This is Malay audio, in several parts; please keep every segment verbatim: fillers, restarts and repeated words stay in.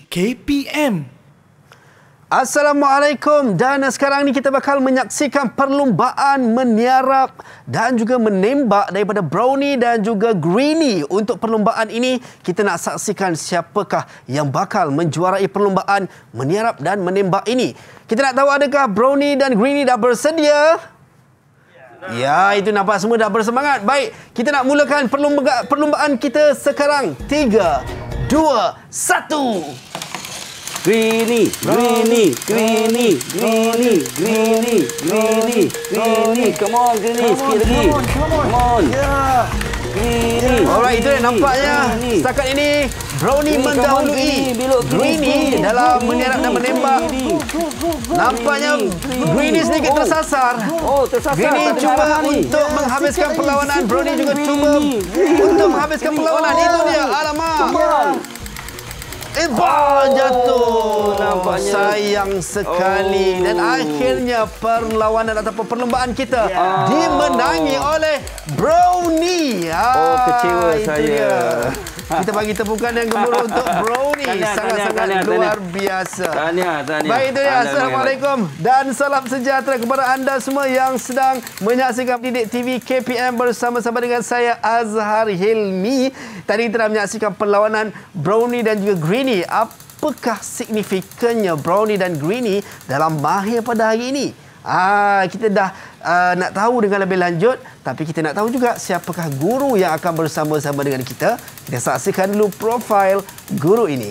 K P M. Assalamualaikum, dan sekarang ni kita bakal menyaksikan perlumbaan meniarap dan juga menembak daripada Brownie dan juga Greenie. Untuk perlumbaan ini, kita nak saksikan siapakah yang bakal menjuarai perlumbaan meniarap dan menembak ini. Kita nak tahu adakah Brownie dan Greenie dah bersedia? Ya, itu nampak semua dah bersemangat. Baik, kita nak mulakan perlumbaan, perlumbaan kita sekarang. Tiga, dua, satu. Greenie, Greenie, Greenie, Greenie, Greenie, Greenie, Greenie. Come on, Greenie, sikit lagi. Come on. Ya. Greenie. Alright, itu yang nampaknya setakat ini Brownie mendahului Greenie dalam meniarap dan menembak. Nampaknya Greenie sedikit tersasar. Oh, tersasar. Greenie cuba untuk menghabiskan perlawanan. Brownie juga cuba untuk menghabiskan perlawanan. Itu dia. Alamak. Eh, bah, jatuh. Nampaknya. Sayang sekali. Oh. Dan akhirnya perlawanan ataupun perlombaan kita yeah. dimenangi oleh Brownie. Oh, kecewa itu saya. Dia. Kita bagi tepukan yang gemuruh untuk Brownie. Sangat-sangat luar biasa. Tahniah, tahniah. Baik, itu dia. Assalamualaikum. Dan salam sejahtera kepada anda semua yang sedang menyaksikan Didik T V K P M bersama-sama dengan saya, Azhar Hilmi. Tadi kita dah menyaksikan perlawanan Brownie dan juga Greenie. Apakah signifikannya Brownie dan Greenie dalam mahir pada hari ini? Ah, kita dah uh, nak tahu dengan lebih lanjut, tapi kita nak tahu juga siapakah guru yang akan bersama-sama dengan kita. Kita saksikan dulu profil guru ini.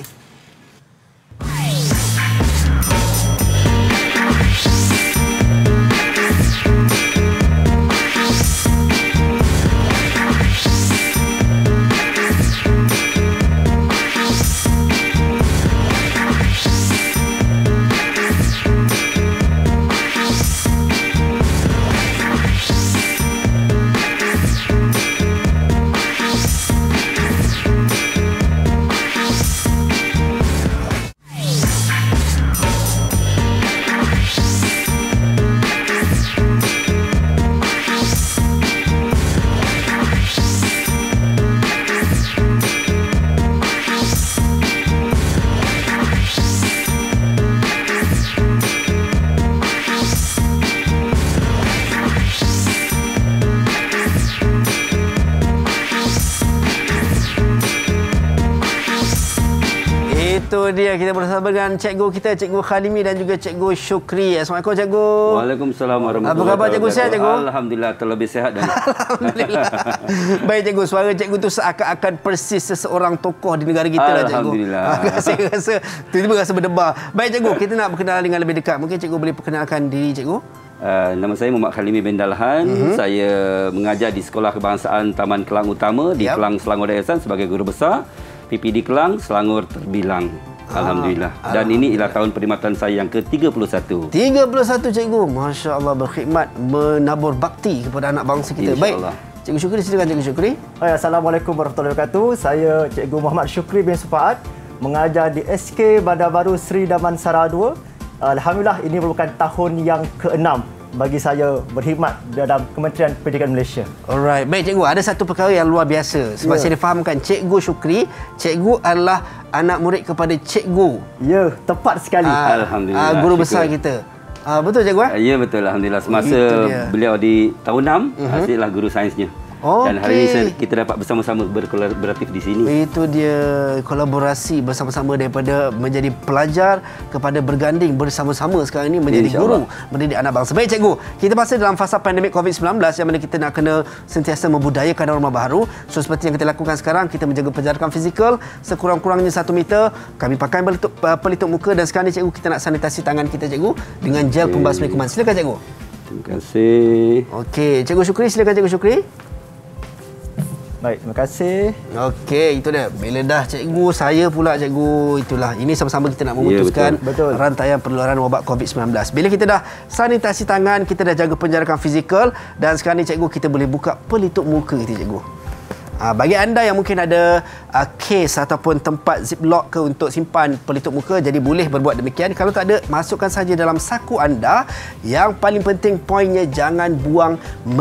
Itu dia, kita bersama dengan cikgu kita, Cikgu Khalimi dan juga Cikgu Syukri. Assalamualaikum, Cikgu. Waalaikumsalam warahmatullahi wabarakatuh. Apa khabar, Cikgu? Sihat, Cikgu? Alhamdulillah, terlebih sihat. Dan Alhamdulillah. Baik, Cikgu. Suara Cikgu tu seakan-akan persis seseorang tokoh di negara kita lah, Cikgu. Alhamdulillah. Saya rasa, tiba-tiba rasa berdebar. Baik, Cikgu. Kita nak berkenalan dengan lebih dekat. Mungkin Cikgu boleh perkenalkan diri, Cikgu? Uh, nama saya Muhammad Khalimi bin Dalhan. Mm-hmm. Saya mengajar di Sekolah Kebangsaan Taman Kelang Utama di yep. Kelang, Selangor Dayasan sebagai guru besar. P P D Kelang, Selangor terbilang. Alhamdulillah. Ah, Dan Alhamdulillah. Ini ialah tahun perkhidmatan saya yang ke tiga puluh satu. tiga puluh satu, Cikgu. Masya Allah, berkhidmat, menabur bakti kepada anak bangsa kita. Baik, Cikgu Syukri, silakan Cikgu Syukri. Assalamualaikum warahmatullahi wabarakatuh. Saya Cikgu Muhammad Syukri bin Sufaat, mengajar di S K Bandar Baru Sri Damansara dua. Alhamdulillah, ini merupakan tahun yang keenam bagi saya berkhidmat dalam Kementerian Pendidikan Malaysia. Alright, baik Cikgu. Ada satu perkara yang luar biasa. Sebab yeah. saya difahamkan Cikgu Syukri, Cikgu adalah anak murid kepada Cikgu. Ya, yeah, tepat sekali. Uh, Alhamdulillah. Uh, guru besar kita. Uh, betul, Cikgu? Eh? Ya, yeah, betul. Alhamdulillah. Semasa beliau di tahun enam, uh-huh. saya adalah guru sainsnya. Okay. Dan hari ini kita dapat bersama-sama berkolaboratif di sini. Itu dia, kolaborasi bersama-sama daripada menjadi pelajar kepada berganding bersama-sama sekarang ini menjadi guru, mendidik anak bangsa. Baik, Cikgu. Kita masih dalam fasa pandemik covid sembilan belas yang mana kita nak kena sentiasa membudayakan norma baru. So, seperti yang kita lakukan sekarang, kita menjaga penjarakan fizikal sekurang-kurangnya satu meter. Kami pakai pelitup, pelitup muka, dan sekarang ini, Cikgu, kita nak sanitasi tangan kita, Cikgu, dengan gel okay. pembasmi kuman. Silakan, Cikgu. Terima kasih. Okey, Cikgu Syukri, silakan Cikgu Syukri. Baik, terima kasih. Okey, itu dia. Bila dah Cikgu, saya pula Cikgu. Itulah, ini sama-sama kita nak memutuskan ya, betul. Betul. rantaian penularan wabak covid sembilan belas. Bila kita dah sanitasi tangan, kita dah jaga penjarakan fizikal, dan sekarang ni Cikgu, kita boleh buka pelitup muka kita, Cikgu. Uh, bagi anda yang mungkin ada uh, kes ataupun tempat ziplock ke untuk simpan pelitup muka, jadi boleh berbuat demikian. Kalau tak ada, masukkan saja dalam saku anda. Yang paling penting poinnya, jangan buang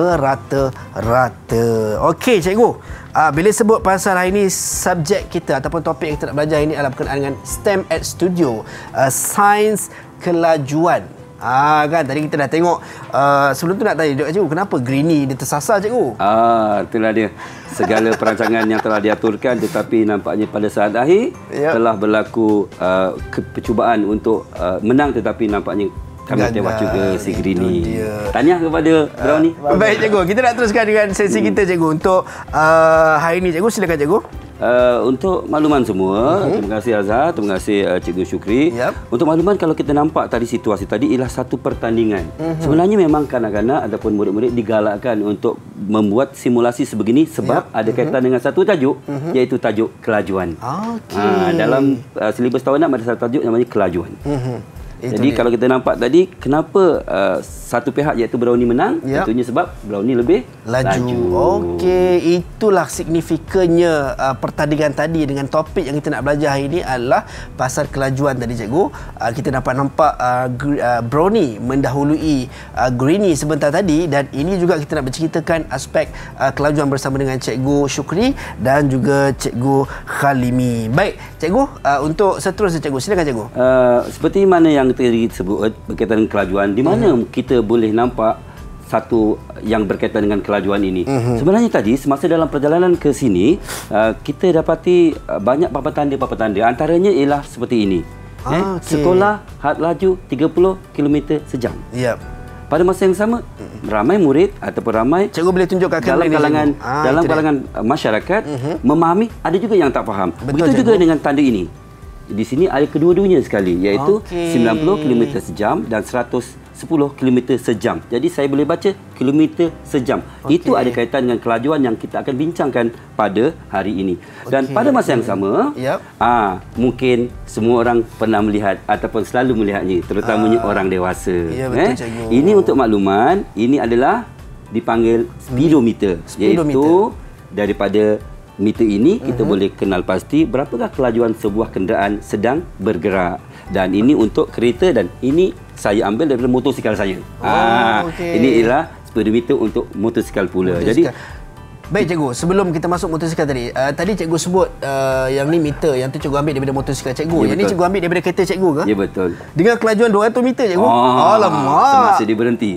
merata-rata. Okey cikgu, uh, bila sebut pasal hari ini, subjek kita ataupun topik yang kita nak belajar ini adalah berkenaan dengan STEM at Studio, uh, Sains Kelajuan. Ah kan tadi kita dah tengok, uh, sebelum tu nak tanya cikgu, kenapa Greenie dia tersasar cikgu? Ah, itulah dia. Segala perancangan yang telah diaturkan, tetapi nampaknya pada saat akhir yep. telah berlaku uh, percubaan untuk uh, menang, tetapi nampaknya kami tewas juga si Greenie. Tahniah kepada Brownie. Uh, baik cikgu, kita nak teruskan dengan sesi hmm. kita cikgu untuk uh, hari ini cikgu. Silakan cikgu. Uh, untuk makluman semua, uh-huh. terima kasih Azhar, terima kasih uh, Cikgu Syukri. Yep. Untuk makluman, kalau kita nampak tadi situasi tadi ialah satu pertandingan. Uh-huh. Sebenarnya memang kanak-kanak ataupun murid-murid digalakkan untuk membuat simulasi sebegini sebab yep. ada kaitan uh-huh. dengan satu tajuk, uh-huh. iaitu tajuk kelajuan. Okay. Uh, dalam uh, silibus tahunan ada satu tajuk namanya kelajuan. Uh-huh. Jadi dia. Kalau kita nampak tadi, kenapa uh, satu pihak iaitu Brownie menang? Yep. Tentunya sebab Brownie lebih laju. laju. Okey, itulah signifikannya uh, pertandingan tadi dengan topik yang kita nak belajar hari ini adalah pasal kelajuan tadi cikgu. Uh, kita dapat nampak uh, uh, Brownie mendahului uh, Greenie sebentar tadi, dan ini juga kita nak berceritakan aspek uh, kelajuan bersama dengan Cikgu Syukri dan juga Cikgu Khalimi. Baik, cikgu, uh, untuk seterusnya cikgu, silakan cikgu. Uh, seperti mana yang tadi disebut berkaitan dengan kelajuan, di mana uh-huh. kita boleh nampak satu yang berkaitan dengan kelajuan ini. Uh-huh. Sebenarnya tadi semasa dalam perjalanan ke sini, uh, kita dapati uh, banyak papan tanda-papan tanda. Antaranya ialah seperti ini. Ah, eh, okay. Sekolah had laju tiga puluh kilometer sejam. Yep. Pada masa yang sama, ramai murid ataupun ramai cikgu boleh tunjukkan dalam kalangan ah, dalam kalangan dia. masyarakat uh-huh. memahami, ada juga yang tak faham. Betul, begitu cikgu. Juga dengan tanda ini. Di sini ada kedua-duanya sekali, iaitu okay. sembilan puluh kilometer sejam dan seratus sepuluh kilometer sejam. Jadi saya boleh baca kilometer sejam. Okay. Itu ada kaitan dengan kelajuan yang kita akan bincangkan pada hari ini. Dan okay. pada masa yang sama, yep. ah, mungkin semua orang pernah melihat ataupun selalu melihatnya, terutamanya ah. orang dewasa. Ya, betul, eh? Ini untuk makluman, ini adalah dipanggil speedometer, speedometer. Iaitu daripada meter ini kita uh-huh. boleh kenal pasti berapakah kelajuan sebuah kenderaan sedang bergerak. Dan ini untuk kereta, dan ini saya ambil daripada motosikal saya. Oh, ah, okay. Ini ialah speedometer untuk motosikal pula. Motosikal. Jadi baik cikgu, sebelum kita masuk motosikal tadi, uh, tadi cikgu sebut uh, yang ni meter, yang tu cikgu ambil daripada motosikal cikgu. Ya, yang ni cikgu ambil daripada kereta cikgu ke? Ya, betul. Dengan kelajuan dua ratus meter cikgu? Oh, alamak. Semasa dia berhenti.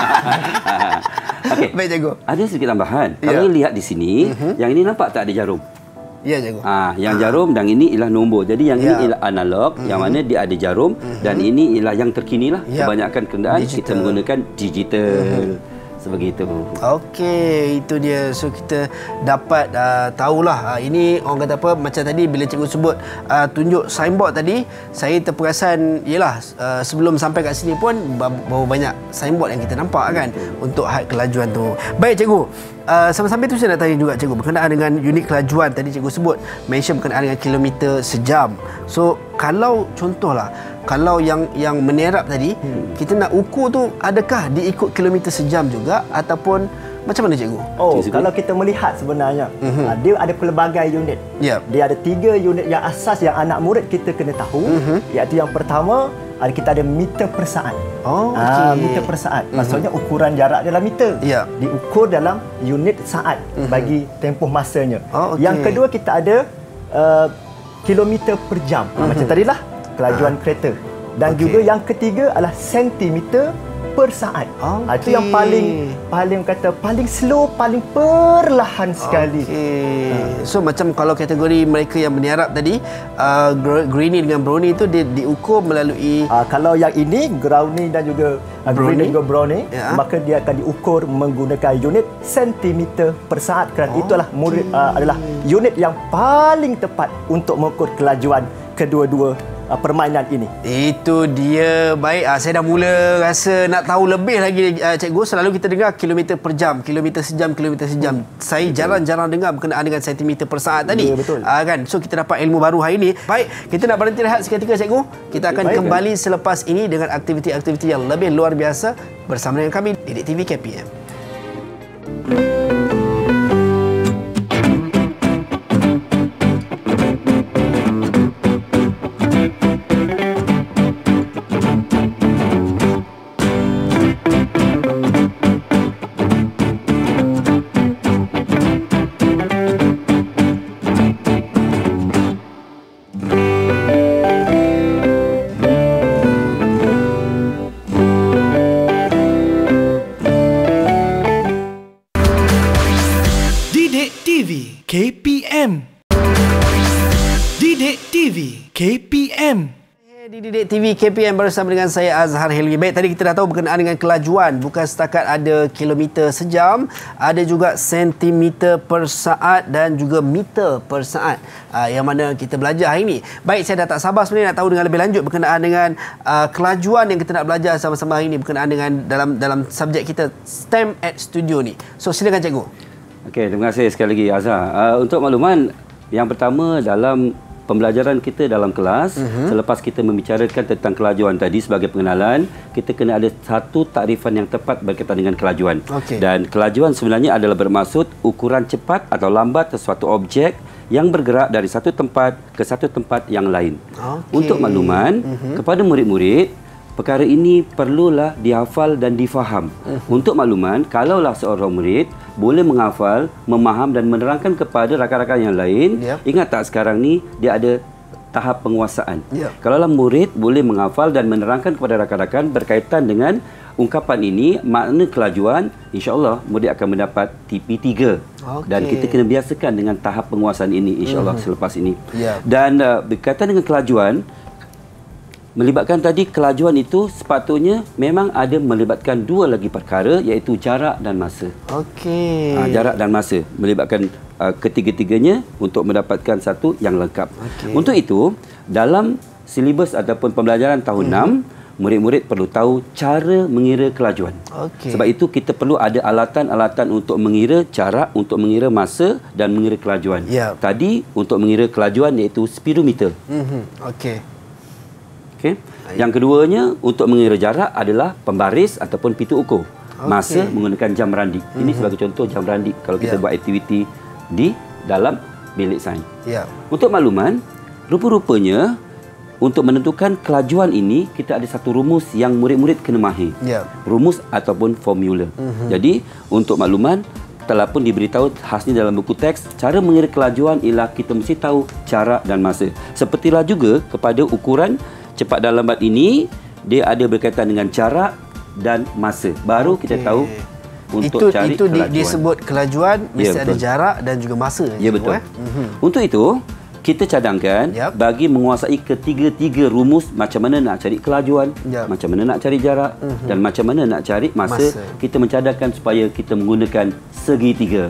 Okey. Baik cikgu. Ada sedikit tambahan. Ya. Kalau lihat di sini, uh-huh. yang ini nampak tak ada jarum? Ya cikgu. Ah, yang jarum dan ini ialah nombor. Jadi yang ya. ini ialah analog, uh-huh. yang mana dia ada jarum, uh-huh. dan ini ialah yang terkini lah. Ya. Kebanyakan kenderaan digital. Kita menggunakan digital. Uh-huh. Sebegitu. Okey, itu dia. So kita dapat uh, tahulah uh, ini orang kata apa, macam tadi bila cikgu sebut uh, tunjuk signboard tadi, saya terperasan yalah uh, sebelum sampai kat sini pun baru banyak signboard yang kita nampak kan untuk had kelajuan tu. Baik cikgu, uh, sampai-sampai tu saya nak tanya juga cikgu berkenaan dengan unit kelajuan tadi cikgu sebut mention berkenaan dengan kilometer sejam. So kalau contohlah, kalau yang yang menerap tadi, hmm. kita nak ukur tu adakah diikut kilometer sejam juga ataupun macam mana cikgu? Oh, cikgu. Kalau kita melihat sebenarnya, uh-huh. dia ada pelbagai unit. Yep. Dia ada tiga unit yang asas yang anak murid kita kena tahu. Uh-huh. Iaitu yang pertama, kita ada meter per saat. Oh, okay. uh, meter per saat. Uh-huh. Maksudnya ukuran jarak dalam meter. Yep. Diukur dalam unit saat uh-huh. bagi tempoh masanya. Oh, okay. Yang kedua kita ada uh, kilometer per jam. Uh-huh. Macam tadilah kelajuan ha. kereta. Dan okay. juga yang ketiga adalah sentimeter per saat. Okay. Itu yang paling paling kata paling slow, paling perlahan sekali. Okay. Ha. So macam kalau kategori mereka yang menyarap tadi, uh, Greenie dengan Brownie itu di, diukur melalui uh, kalau yang ini Brownie dan juga uh, Greenie juga Brownie, ya. Maka dia akan diukur menggunakan unit sentimeter per saat kerana okay. itulah murid, uh, adalah unit yang paling tepat untuk mengukur kelajuan kedua-dua uh, permainan ini. Itu dia. Baik, uh, saya dah mula rasa nak tahu lebih lagi uh, cikgu. Selalu kita dengar kilometer per jam, kilometer sejam, kilometer sejam. Hmm. Saya jarang-jarang dengar berkenaan dengan sentimeter per saat tadi. Ya, betul. Uh, kan? So kita dapat ilmu baru hari ini. Baik, kita nak berhenti rehat seketika cikgu. Kita akan Baik, kembali kan? selepas ini dengan aktiviti-aktiviti yang lebih luar biasa bersama dengan kami Didik T V K P M. T V K P M. Didik T V K P M. Di Didik T V K P M bersama dengan saya Azhar Hilmi. Baik, tadi kita dah tahu berkenaan dengan kelajuan. Bukan setakat ada kilometer sejam, ada juga sentimeter per saat dan juga meter per saat. Uh, yang mana kita belajar hari ini. Baik, saya dah tak sabar sebenarnya nak tahu dengan lebih lanjut berkenaan dengan uh, kelajuan yang kita nak belajar sama-sama hari ini berkenaan dengan dalam dalam subjek kita STEM at Studio ni. So silakan cikgu. Okey, terima kasih sekali lagi Azhar. Uh, untuk makluman, yang pertama dalam pembelajaran kita dalam kelas, uh-huh. selepas kita membicarakan tentang kelajuan tadi sebagai pengenalan, kita kena ada satu takrifan yang tepat berkaitan dengan kelajuan. Okay. Dan kelajuan sebenarnya adalah bermaksud ukuran cepat atau lambat sesuatu objek yang bergerak dari satu tempat ke satu tempat yang lain. Okay. Untuk makluman, uh-huh. kepada murid-murid, perkara ini perlulah dihafal dan difaham. Uh-huh. Untuk makluman, kalaulah seorang murid boleh menghafal, memaham dan menerangkan kepada rakan-rakan yang lain, yep. ingat tak sekarang ni dia ada tahap penguasaan. Yep. Kalaulah murid boleh menghafal dan menerangkan kepada rakan-rakan berkaitan dengan ungkapan ini, makna kelajuan, insya-Allah murid akan mendapat T P tiga. Okay. Dan kita kena biasakan dengan tahap penguasaan ini insya-Allah uh-huh. selepas ini. Yep. Dan uh, berkaitan dengan kelajuan, melibatkan tadi kelajuan itu sepatutnya memang ada melibatkan dua lagi perkara, iaitu jarak dan masa. Okey. Ha, jarak dan masa melibatkan uh, ketiga-tiganya untuk mendapatkan satu yang lengkap. Okay. Untuk itu, dalam silibus ataupun pembelajaran tahun enam, hmm. murid-murid perlu tahu cara mengira kelajuan. Okay. Sebab itu kita perlu ada alatan-alatan untuk mengira jarak, untuk mengira masa dan mengira kelajuan. Yep. Tadi untuk mengira kelajuan iaitu speedometer. Mm-hmm. Okey. Okay. Yang keduanya untuk mengira jarak adalah pembaris ataupun pitu ukur. Okay. Masa menggunakan jam randik. Mm-hmm. Ini sebagai contoh jam randik kalau kita yeah. buat aktiviti di dalam bilik sains. Yeah. Untuk makluman, rupa-rupanya untuk menentukan kelajuan ini kita ada satu rumus yang murid-murid kena mahir. Yeah. Rumus ataupun formula. Mm-hmm. Jadi untuk makluman, telah pun diberitahu khasnya dalam buku teks, cara mengira kelajuan ialah kita mesti tahu jarak dan masa. Sepertilah juga kepada ukuran cepat dan lambat ini, dia ada berkaitan dengan jarak dan masa. Baru okay. kita tahu untuk itu, cari itu kelajuan. Itu disebut kelajuan, mesti ya, ada jarak dan juga masa. Ya, betul. Eh? Mm-hmm. Untuk itu, kita cadangkan yep. bagi menguasai ketiga-tiga rumus macam mana nak cari kelajuan, yep. macam mana nak cari jarak mm-hmm. dan macam mana nak cari masa, masa, kita mencadangkan supaya kita menggunakan segitiga.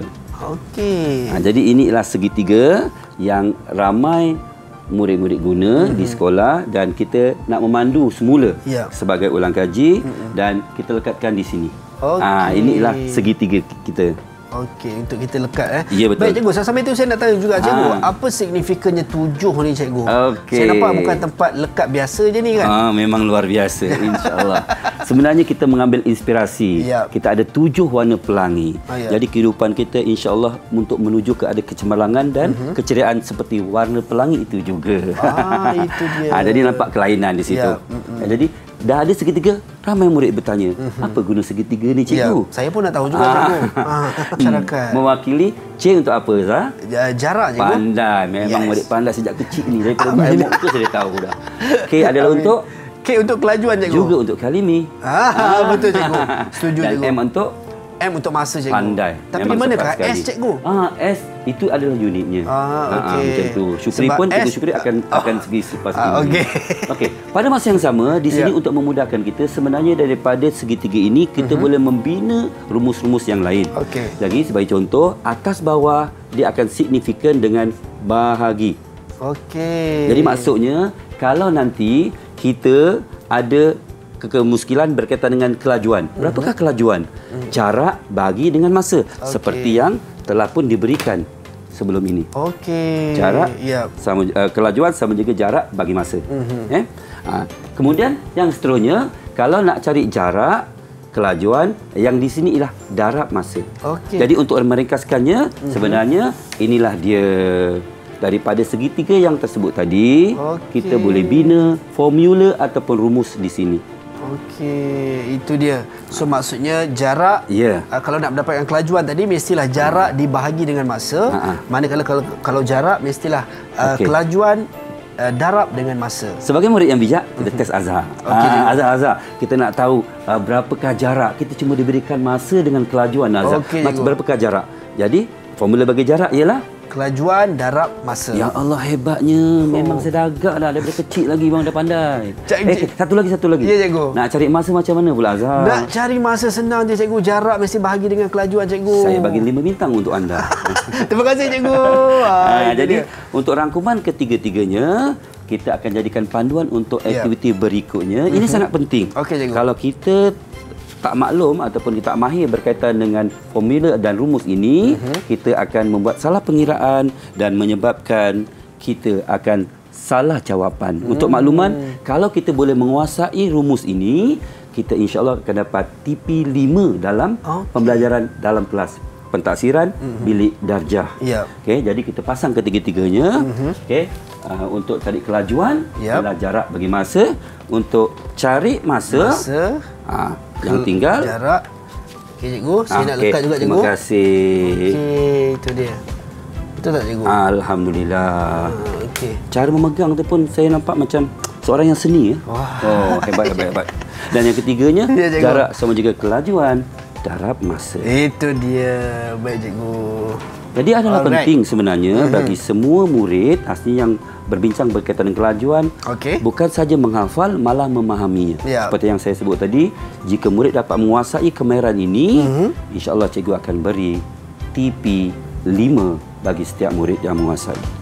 Okey. Ha, jadi inilah segitiga yang ramai murid-murid guna mm-hmm. di sekolah dan kita nak memandu semula yeah. sebagai ulang kaji mm-hmm. dan kita lekatkan di sini. Okay. Ah, inilah segitiga kita. Okey, untuk kita lekat eh. Ya, betul. Baik cikgu, sampai itu saya nak tanya juga cikgu, ha. apa signifikannya tujuh ni cikgu? Okay. Saya nampak bukan tempat lekat biasa je ni kan? Ah, memang luar biasa, insya-Allah. Sebenarnya kita mengambil inspirasi. Yep. Kita ada tujuh warna pelangi. Ah, ya. Jadi kehidupan kita insya-Allah untuk menuju ke ada kecemerlangan dan uh-huh. keceriaan seperti warna pelangi itu juga. Ah, itu dia. Ah, jadi nampak kelainan di situ. Yep. Uh-huh. Jadi dah ada segitiga, ramai murid bertanya, uh-huh. apa guna segitiga ni cikgu? Ya, saya pun nak tahu juga ah. cikgu. Ah, masyarakat. Mewakili C untuk apa, Zah? Jarak cikgu. Pandai, memang yes. murid pandai sejak kecil ni. Daripada ilmu tu saya tahu dah. K adalah Amin. Untuk K untuk kelajuan cikgu. Juga untuk kalimi. Ah, ah. betul cikgu. Setuju dan cikgu. Dan M untuk M untuk masa cikgu. Pandai. Tapi di manakah S cikgu? Ah, S itu adalah unitnya. Ah, okey. Ah, macam tu. Syukri sebab pun cikgu Syukri akan oh. akan segi selepas ini. Ah, okey. Okey. Pada masa yang sama di sini yeah. untuk memudahkan kita, sebenarnya daripada segitiga ini kita uh-huh. boleh membina rumus-rumus yang lain. Okey. Lagi sebagai contoh, atas bawah dia akan signifikan dengan bahagi. Okey. Jadi maksudnya kalau nanti kita ada kemuskilan berkaitan dengan kelajuan. Berapakah kelajuan? Jarak bagi dengan masa. Okay. Seperti yang telah pun diberikan sebelum ini. Okey. Jarak yep. sama uh, kelajuan sama juga jarak bagi masa. Uh-huh. Eh? Ha. Kemudian yang seterusnya, kalau nak cari jarak, kelajuan, yang di sini ialah darab masa. Okay. Jadi untuk meringkaskannya, uh-huh. sebenarnya inilah dia. Daripada segitiga yang tersebut tadi, okay. kita boleh bina formula ataupun rumus di sini. Okey, itu dia. So maksudnya jarak, yeah. uh, kalau nak mendapatkan kelajuan tadi mestilah jarak dibahagi dengan masa. Uh-huh. Manakala kalau kalau jarak mestilah uh, okay. kelajuan uh, darab dengan masa. Sebagai murid yang bijak, kita uh-huh. test Azhar. Okay, uh, Azhar, Azhar, kita nak tahu uh, berapakah jarak. Kita cuma diberikan masa dengan kelajuan Azhar. Okay, berapakah jarak? Jadi Formula bagi jarak ialah kelajuan darab masa. Ya Allah, hebatnya. Memang saya dah agak dah daripada kecil lagi bang dah pandai. Cik, eh, cik. satu lagi, satu lagi. Ya, cikgu. Nak cari masa macam mana pula Azhar? Nak cari masa senang je cikgu. Jarak mesti bahagi dengan kelajuan cikgu. Saya bagi lima bintang untuk anda. Terima kasih cikgu. Ha, Ha, jadi dia. untuk rangkuman ketiga-tiganya, kita akan jadikan panduan untuk Ya. aktiviti berikutnya. Ini sangat penting. Okey, cikgu. Kalau kita tak maklum ataupun kita tak mahir berkaitan dengan formula dan rumus ini, uh-huh. kita akan membuat salah pengiraan dan menyebabkan kita akan salah jawapan. Hmm. Untuk makluman, kalau kita boleh menguasai rumus ini, kita insya-Allah akan dapat T P lima dalam okay. pembelajaran dalam kelas pentaksiran uh-huh. bilik darjah. Yep. Okey, jadi kita pasang ketiga-tiganya. Uh-huh. Okey, uh, untuk cari kelajuan, yep. adalah jarak bagi masa. Untuk cari masa, masa uh, yang tinggal jarak. Okey cikgu, saya ah, nak okay. lekat juga cikgu. Terima kasih. Okey, itu dia. Betul tak cikgu? Alhamdulillah. Ah, okey. Cara memegang tu pun saya nampak macam seorang yang seni ya. Wah. Oh, hebat hebat hebat. Dan yang ketiganya, Ya, cikgu. jarak sama juga kelajuan darab masa. Itu dia. Baik cikgu. Jadi adalah Alright. penting sebenarnya bagi semua murid asli yang berbincang berkaitan dengan kelajuan, Okey. bukan saja menghafal, malah memahaminya. Ya. Seperti yang saya sebut tadi, jika murid dapat menguasai kemahiran ini, Mhm. insya-Allah cikgu akan beri T P lima bagi setiap murid yang menguasai.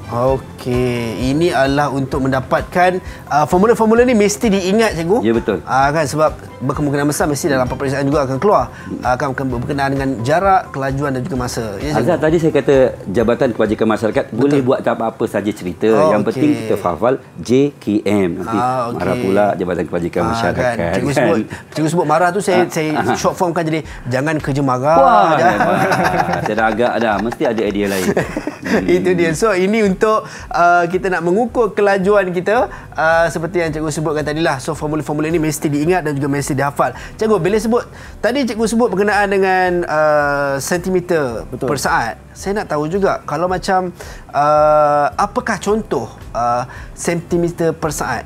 Okey, ini adalah untuk mendapatkan uh, formula-formula ni mesti diingat cikgu. Ya, betul. Uh, kan sebab berkemungkinan besar mesti dalam peperiksaan juga akan keluar uh, akan berkenaan dengan jarak, kelajuan dan juga masa. Ya, Azhar, tadi saya kata Jabatan Kebajikan Masyarakat betul. Boleh buat apa-apa saja cerita. Oh, yang okey. penting kita hafal J K M. Nanti Ah, okey. marah pula Jabatan Kebajikan Ah, Masyarakat. kan. Cikgu kan? sebut cikgu sebut marah tu saya saya short form kan jadi jangan kerja marah. Wah, Jangan- hebat. Saya dah agak dah. Mesti ada idea lain. Itu dia. So ini untuk uh, kita nak mengukur kelajuan kita uh, seperti yang cikgu sebutkan tadi lah. So formula-formula ini mesti diingat dan juga mesti dihafal. Cikgu bila sebut tadi cikgu sebut berkenaan dengan uh, sentimeter Betul. per saat. Saya nak tahu juga kalau macam uh, apakah contoh uh, sentimeter per saat?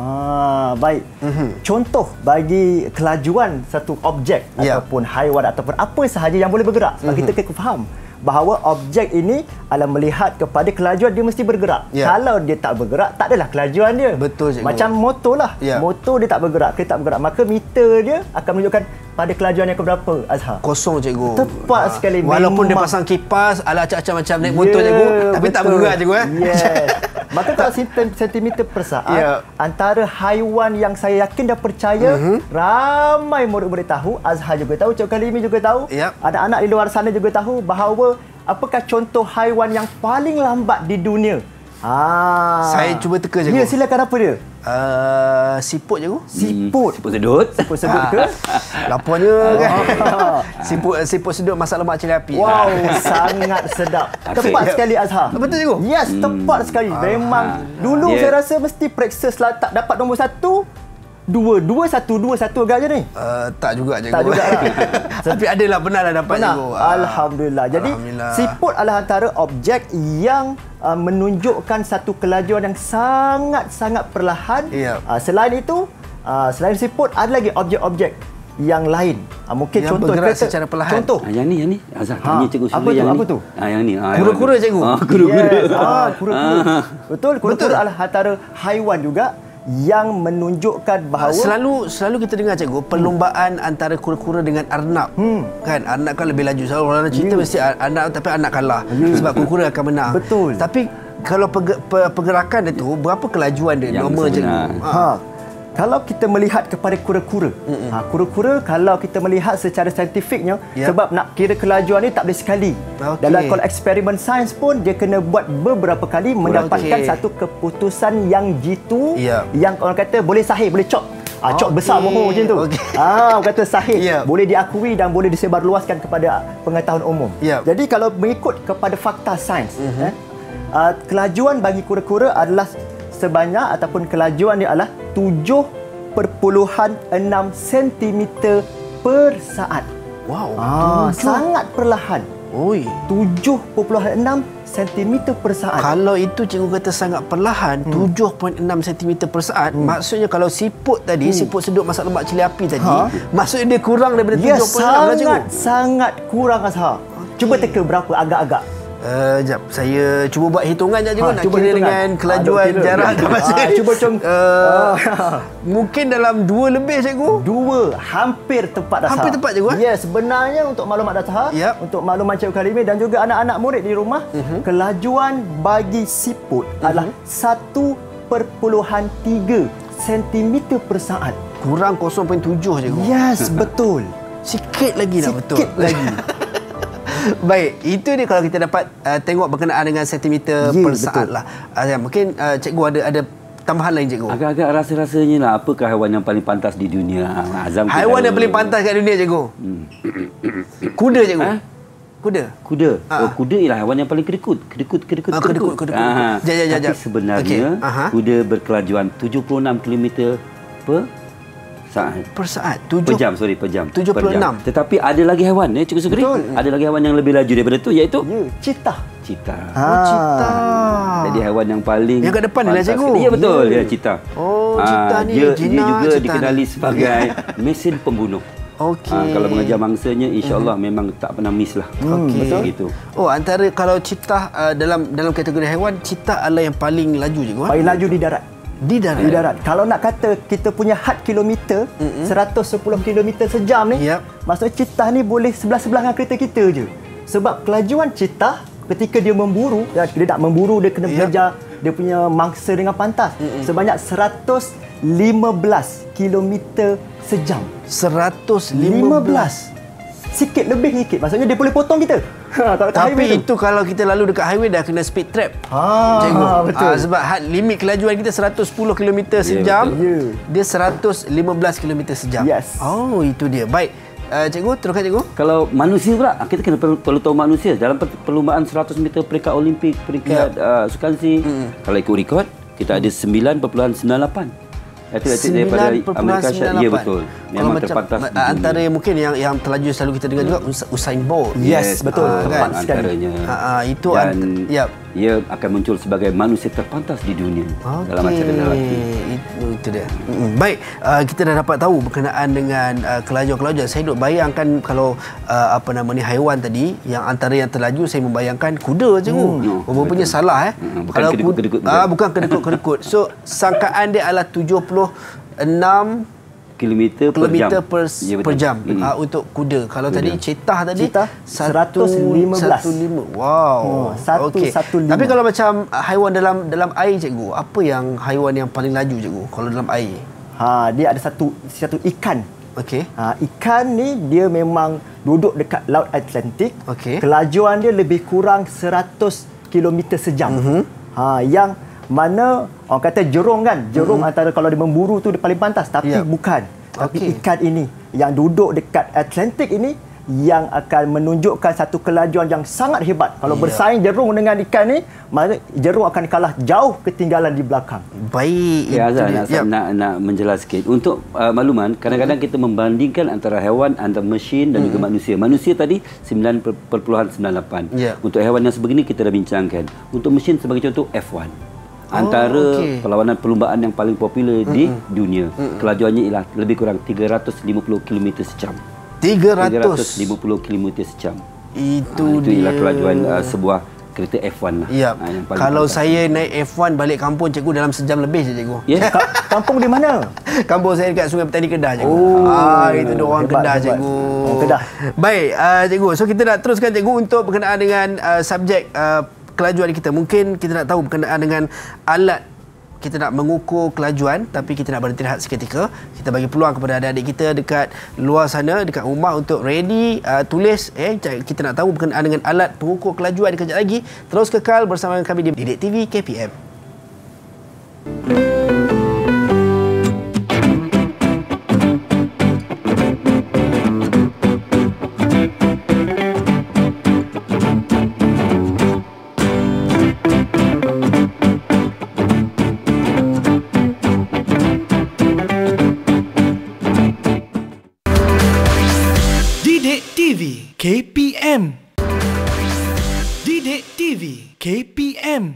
Ah, baik. Mhm. Mm-hmm. Contoh bagi kelajuan satu objek Ya. ataupun haiwan ataupun apa sahaja yang boleh bergerak. Sebab Mhm. mm-hmm. kita kena faham bahawa objek ini adalah melihat kepada kelajuan dia mesti bergerak. Ya. Kalau dia tak bergerak, tak adalah kelajuan dia. Betul, cikgu. Macam motor lah. Ya. Motor dia tak bergerak, kereta tak bergerak. Maka meter dia akan menunjukkan pada kelajuan yang keberapa, Azhar. Kosong cikgu. Tepat Ah, sekali. Walaupun dia Memang. pasang kipas ala acak-acak macam naik motor cikgu, tapi tak betul. bergerak cikgu eh. Yes. Maka kalau senti- sentimeter per saat, Ya. antara haiwan yang saya yakin dan percaya, Mhm. ramai murid-murid tahu, Azhar juga tahu, Cik Kalimi juga tahu, Yap. anak-anak di luar sana juga tahu bahawa apakah contoh haiwan yang paling lambat di dunia. Ah. Saya cuba teka cikgu. Ya, silakan apa dia? Uh, siput cikgu. Siput. Siput sedut. Siput sedut ke? Lapornya kan. Ah. Siput siput sedut masak lemak cili api. Wow, sangat sedap. Tepat Ya. sekali Azhar. Betul cikgu? Yes, tepat sekali. Memang dulu Dia- saya rasa mesti periksa selatak dapat nombor satu, dua, dua satu, dua satu agak je ni. Uh, tak juga cikgu. Tak jugalah. Tapi adalah benar lah dapat Benar. cikgu. Ah. Alhamdulillah. Jadi Alhamdulillah. siput adalah antara objek yang uh, menunjukkan satu kelajuan yang sangat-sangat perlahan. Ya. Uh, selain itu, uh, selain siput ada lagi objek-objek yang lain. Uh, mungkin Yang contoh bergerak kereta- secara perlahan. Contoh. Ah, yang ni, yang ni. Azhar, Ha, tanya cikgu apa Suri tu, yang apa ni. tu? Ah, yang ni. Ah, Kura-kura, yang- cikgu? Ah, kura-kura. Yes. Ah, kura-kura. Ah. Betul, kura-kura adalah antara haiwan juga yang menunjukkan bahawa Selalu selalu kita dengar cikgu perlombaan antara kura-kura dengan arnab. Hmm. Kan arnab kan lebih laju. Selalu orang cerita mesti arnab tapi arnab kalah. Sebab kura-kura akan menang. Betul. Tapi kalau perge- per- pergerakan dia tu berapa kelajuan dia Yang normal cikgu? sebenar. Ha. Kalau kita melihat kepada kura-kura, ha, kura-kura kalau kita melihat secara saintifiknya, Ya. sebab nak kira kelajuan ni tak boleh sekali. Okey. Dalam kalau eksperimen sains pun dia kena buat beberapa kali mendapatkan Okey. satu keputusan yang jitu, Ya. yang orang kata boleh sahih, boleh cop. Ah, cop Okey. besar bohong macam tu. Okey. Ah, orang kata sahih, Ya. boleh diakui dan boleh disebarluaskan kepada pengetahuan umum. Ya. Jadi kalau mengikut kepada fakta sains, eh, uh, kelajuan bagi kura-kura adalah sebanyak ataupun kelajuan dia adalah tujuh perpuluhan enam sentimeter per saat. Wow. Ah, tujuh. sangat perlahan. Oi. tujuh perpuluhan enam sentimeter per saat. Kalau itu cikgu kata sangat perlahan, Hmm. tujuh perpuluhan enam sentimeter per saat, maksudnya kalau siput tadi, siput sedut masak lemak cili api tadi, Ha? maksudnya dia kurang daripada Ya, tujuh perpuluhan enam lah cikgu. sangat sangat kurang Azhar. Cuba teka berapa agak-agak. Uh, jap, saya cuba buat hitungan je Ha, nak cuba kira hitungan. dengan kelajuan Ada kira. jarak dan masa. Ah, cuba cung. Uh, mungkin dalam dua lebih cikgu. Dua, hampir tepat dah. Hampir tepat, cikgu, eh? Ya, sebenarnya untuk maklumat dasar, Yap. untuk makluman Cikgu Karimi dan juga anak-anak murid di rumah, uh-huh. kelajuan bagi siput uh-huh. adalah satu perpuluhan tiga sentimeter per saat. Kurang kosong perpuluhan tujuh cikgu. Yes, betul. Sikit lagi nak betul. Sikit lagi. Baik, itu dia kalau kita dapat uh, tengok berkenaan dengan sentimeter Ya, per betul. saat lah. Uh, mungkin uh, cikgu ada ada tambahan lain cikgu. Agak-agak rasa-rasanya lah, apakah haiwan yang paling pantas di dunia? Ha, Azam Haiwan yang paling pantas kat dunia cikgu. Hmm. Kuda cikgu. Ha? Kuda. Kuda. Ha. Oh, kuda ialah haiwan yang paling kedekut. Kedekut, kedekut, Ah, kedekut, kedekut, Ah, kedekut. Jap, jap, jap, Tapi jap. sebenarnya Okey. Aha. kuda berkelajuan tujuh puluh enam kilometer per saat. Per saat. Per Tujuh. jam, sorry, per jam. tujuh puluh enam. Per jam. Tetapi ada lagi haiwan, eh, Cikgu Sukri. Betul. Ada lagi haiwan yang lebih laju daripada itu, iaitu Ya, citah. cita. Oh, cita. Jadi haiwan yang paling Yang kat depan ni lah, pantas. cikgu. Ya, betul. Ya. Ya, cita. Oh, Ah, cita ni dia, jinak, dia juga cita dikenali ni. sebagai mesin pembunuh. Okey. Ah, kalau mengejar mangsanya, insya-Allah hmm. memang tak pernah miss lah. Okey. Betul gitu. Oh, antara kalau citah uh, dalam dalam kategori haiwan, citah adalah yang paling laju cikgu. Paling laju di darat. Di darat. Di darat. Kalau nak kata kita punya had kilometer, mm-hmm. seratus sepuluh kilometer sejam ni, Yap. maksudnya citah ni boleh sebelah-sebelah dengan kereta kita je. Sebab kelajuan citah ketika dia memburu, ya, dia nak memburu, dia kena Yap. belajar dia punya mangsa dengan pantas. Mm-hmm. Sebanyak seratus lima belas kilometer sejam. seratus lima belas. Sikit lebih sikit. Maksudnya dia boleh potong kita. Ha, kalau kat Tapi highway tu. itu kalau kita lalu dekat highway dah kena speed trap. Ah, Cikgu. betul. Ah, sebab had limit kelajuan kita seratus sepuluh kilometer sejam. betul. Yeah. Dia seratus lima belas kilometer sejam. Yes. Oh, itu dia. Baik. Uh, cikgu, teruskan cikgu. Kalau manusia pula, kita kena perlu, perlu tahu manusia. Dalam per- perlumbaan seratus meter peringkat Olimpik, peringkat yeah. uh, sukansi, mm. kalau ikut rekod, kita ada sembilan perpuluhan sembilan lapan. Itu daripada Amerika Syarikat. Ya, betul. Memang macam, terpantas di uh, antara dunia. mungkin yang yang terlaju selalu kita dengar juga Us- Usain Bolt. Yes, betul. Ah, Tepat kan? sekali. Antaranya. Ha, ha, itu Dan ant- yap. ia akan muncul sebagai manusia terpantas di dunia dalam acara lelaki. Itu, itu dia. Mm-mm. Baik, uh, kita dah dapat tahu berkenaan dengan uh, kelajuan-kelajuan. Saya duk bayangkan kalau uh, apa nama ni haiwan tadi, yang antara yang terlaju saya membayangkan kuda cikgu. Hmm. Oh, rupanya salah eh. Hmm, bukan Kalau kedekut-kedekut, Ah, bukan. bukan kedekut-kedekut. So sangkaan dia adalah tujuh puluh enam Kilometer per jam. kilometer per, Ya, betul. per jam Hmm. uh, untuk kuda. Kalau Kuda. tadi cetah tadi Cetah, seratus lima belas. seratus lima. Wow. Oh, seratus Okey. lima belas. Tapi kalau macam uh, haiwan dalam dalam air cikgu, apa yang haiwan yang paling laju cikgu kalau dalam air? Ha, dia ada satu satu ikan. Okey. Ha, ikan ni dia memang duduk dekat Laut Atlantik. Okey. Kelajuan dia lebih kurang seratus kilometer sejam. Mhm. Ha, yang mana orang kata jerung kan? Jerung antara kalau dia memburu tu dia paling pantas, tapi Ya. bukan. Tapi Okey. ikan ini yang duduk dekat Atlantik ini yang akan menunjukkan satu kelajuan yang sangat hebat. Kalau Ya. bersaing jerung dengan ikan ni, maka jerung akan kalah jauh ketinggalan di belakang. Baik. Ya, itu Azhar, dia. nak, Yap. nak, nak menjelas sikit. Untuk uh, makluman, kadang-kadang kita membandingkan antara haiwan, antara mesin dan juga manusia. Manusia tadi sembilan perpuluhan sembilan lapan. Ya. Untuk haiwan yang sebegini kita dah bincangkan. Untuk mesin sebagai contoh F satu. Antara okey. perlawanan perlumbaan yang paling popular di dunia. Kelajuannya ialah lebih kurang tiga ratus lima puluh kilometer sejam. tiga tiga ratus ratus. lima puluh kilometer sejam. Itu Ah, itu dia. ialah kelajuan uh, sebuah kereta F satu lah. Ya. Ah, yang paling Kalau pantas. saya naik F satu balik kampung cikgu dalam sejam lebih je cikgu. Ya. Ka- Kampung di mana? Kampung saya dekat Sungai Petani Kedah cikgu. Oh, ah, itu dia orang hebat, Kedah hebat. cikgu. Orang Kedah. Baik, uh, cikgu. So kita nak teruskan cikgu untuk berkenaan dengan uh, subjek uh, kelajuan kita. Mungkin kita nak tahu berkenaan dengan alat kita nak mengukur kelajuan, tapi kita nak berhenti rehat seketika. Kita bagi peluang kepada adik-adik kita dekat luar sana, dekat rumah untuk ready uh, tulis eh kita nak tahu berkenaan dengan alat pengukur kelajuan kejap lagi. Terus kekal bersama kami di Didik T V K P M. Didik T V K P M. Didik T V K P M.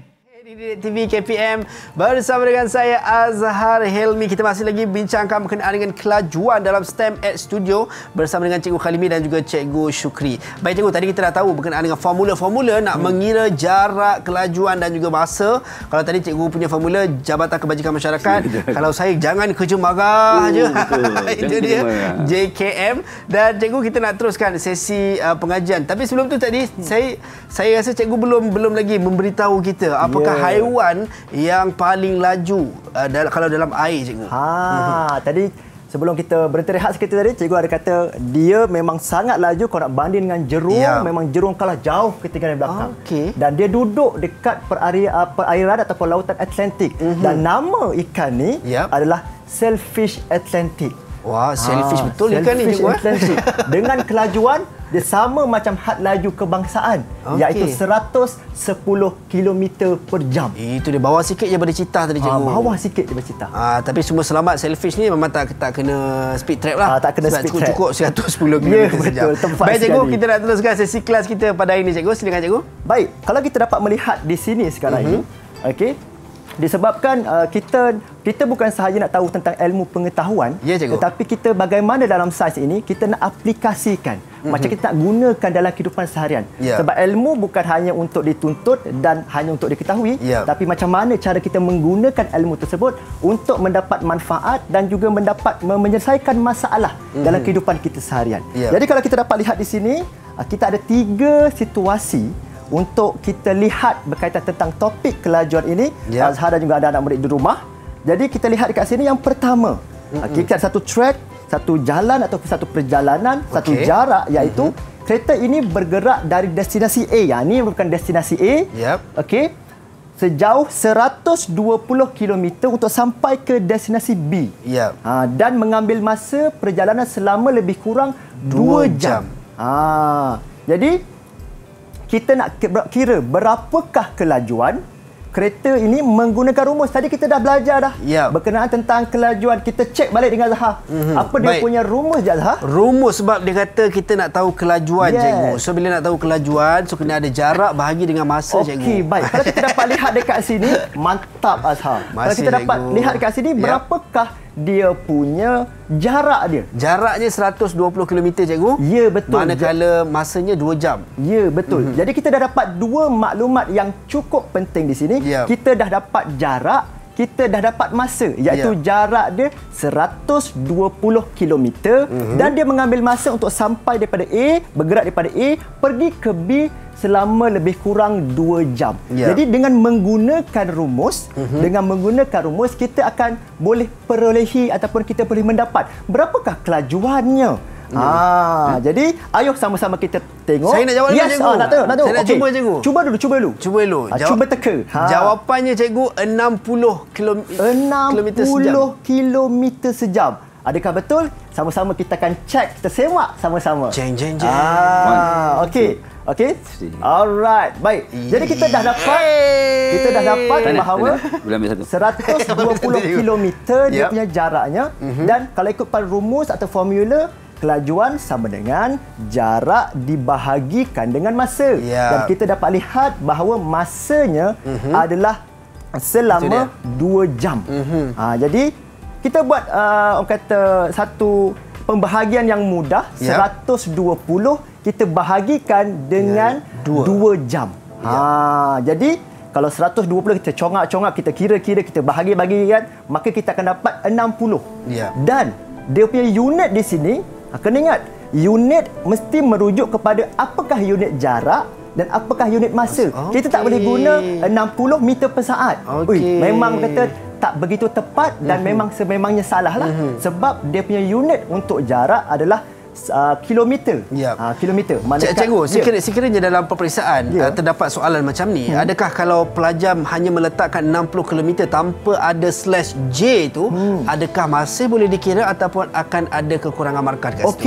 Didik T V K P M bersama dengan saya Azhar Helmi. Kita masih lagi bincangkan berkenaan dengan kelajuan dalam STEM at Studio bersama dengan Cikgu Khalimi dan juga Cikgu Syukri. Baik Cikgu, tadi kita dah tahu berkenaan dengan formula-formula nak hmm. mengira jarak, kelajuan dan juga masa. Kalau tadi Cikgu punya formula Jabatan Kebajikan Masyarakat, kalau saya jangan kerja marah oh, je. Itu dia J K M. Dan Cikgu, kita nak teruskan sesi uh, pengajian. Tapi sebelum tu tadi hmm. saya saya rasa Cikgu belum belum lagi memberitahu kita apakah yeah. haiwan yang paling laju uh, dal- kalau dalam air, Cikgu. Ha, mm-hmm. Tadi sebelum kita berhenti rehat sikit tadi, Cikgu ada kata dia memang sangat laju kalau nak banding dengan jerung, yeah. memang jerung kalah jauh ketinggalan di belakang. Okay. Dan dia duduk dekat perairan, perairan ataupun lautan Atlantik. Mm-hmm. Dan nama ikan ni yep. adalah Sailfish Atlantic. Wah, sailfish ha, betul sailfish ikan ni, Cikgu. Atlantic. Dengan kelajuan dia sama macam had laju kebangsaan, okay. iaitu seratus sepuluh kilometer per jam. Itu dia, bawah sikit je daripada citah tadi, Cikgu. Ha, bawah sikit daripada citah. Ha, tapi semua selamat. Sailfish ni memang tak tak kena speed trap lah. Ha, tak kena sebab speed cukup, trap. cukup seratus sepuluh kilometer yeah, sejam. Betul, tempat Baik, Cikgu, sekali. kita nak teruskan sesi kelas kita pada hari ini, Cikgu. Silakan, Cikgu. Baik, kalau kita dapat melihat di sini sekarang uh-huh. ini, okey. Disebabkan uh, kita kita bukan sahaja nak tahu tentang ilmu pengetahuan, ya, tetapi kita bagaimana dalam sains ini kita nak aplikasikan, mm-hmm. macam kita nak gunakan dalam kehidupan seharian. Ya. Sebab ilmu bukan hanya untuk dituntut dan hanya untuk diketahui, ya. tapi macam mana cara kita menggunakan ilmu tersebut untuk mendapat manfaat dan juga mendapat menyelesaikan masalah mm-hmm. dalam kehidupan kita seharian. Ya. Jadi kalau kita dapat lihat di sini, kita ada tiga situasi untuk kita lihat berkaitan tentang topik kelajuan ini, yep. Azhar dan juga anak-anak murid di rumah. Jadi kita lihat dekat sini yang pertama, mm-hmm. kita ada satu track, satu jalan atau satu perjalanan, okay. satu jarak, iaitu mm-hmm. kereta ini bergerak dari destinasi A. Yang ini merupakan destinasi A. Yep. Okey. Sejauh seratus dua puluh kilometer untuk sampai ke destinasi B. Yep. Ha, dan mengambil masa perjalanan selama lebih kurang dua jam. Ha, jadi kita nak kira berapakah kelajuan kereta ini menggunakan rumus. Tadi kita dah belajar dah yep. berkenaan tentang kelajuan. Kita cek balik dengan Azhar. Mm-hmm. Apa dia Baik. punya rumus je, Azhar? Rumus sebab dia kata kita nak tahu kelajuan, yes. Cikgu. So bila nak tahu kelajuan, so kena ada jarak bahagi dengan masa, okay, Cikgu. Okey, baik. Kalau kita dapat lihat dekat sini, mantap, Azhar. Masih, Kalau kita dapat Cikgu. lihat dekat sini, yep. berapakah dia punya jarak dia? Jaraknya seratus dua puluh kilometer, Cikgu. Ya, betul. Manakala masanya dua jam. Ya, betul. Mm-hmm. Jadi kita dah dapat dua maklumat yang cukup penting di sini. Yep. Kita dah dapat jarak, kita dah dapat masa, iaitu yep. jarak dia seratus dua puluh kilometer, mm-hmm. dan dia mengambil masa untuk sampai daripada A, bergerak daripada A pergi ke B selama lebih kurang dua jam. Yeah. Jadi dengan menggunakan rumus, mm-hmm. dengan menggunakan rumus kita akan boleh perolehi ataupun kita boleh mendapat berapakah kelajuannya. Hmm. Ah, hmm. Jadi ayo sama-sama kita tengok. Saya nak jawab dulu, yes, Cikgu. Ah, nak tengok, nak tengok. Saya nak okay. cuba, Cikgu. Cuba dulu, cuba dulu. Cuba dulu. Ah, Jawab, cuba teka. Ha. Jawapannya, Cikgu, enam puluh kilometer sejam. Adakah betul? Sama-sama kita akan cek, kita semak sama-sama. Jeng jeng jeng. Ah, okey. Okey. Alright. Baik. Jadi kita dah dapat kita dah dapat bahawa seratus dua puluh kilometer dia punya jaraknya, mm-hmm. dan kalau ikut pada rumus atau formula, kelajuan sama dengan jarak dibahagikan dengan masa. Yeah. Dan kita dapat lihat bahawa masanya mm-hmm. adalah selama dua jam. Mm-hmm. Ha, jadi kita buat uh, orang kata satu pembahagian yang mudah, yep. seratus dua puluh kita bahagikan dengan yeah. dua jam. Yep. Ha, jadi kalau seratus dua puluh kita congak-congak, kita kira-kira, kita bahagi-bagikan, maka kita akan dapat enam puluh. Yep. Dan dia punya unit di sini, kena ingat, unit mesti merujuk kepada apakah unit jarak dan apakah unit masa. Okay. Kita tak boleh guna enam puluh meter per saat. Okay. Ui, memang kata tak begitu tepat dan mm-hmm. memang sememangnya salah lah. Mm-hmm. Sebab dia punya unit untuk jarak adalah uh, kilometer. Yep. Uh, kilometer. Manakah, Cikgu, sekiranya, sekiranya dalam peperiksaan yeah. uh, terdapat soalan macam ni, hmm. adakah kalau pelajar hanya meletakkan enam puluh kilometer tanpa ada slash J tu, hmm. adakah masih boleh dikira ataupun akan ada kekurangan markah dekat situ? Okey.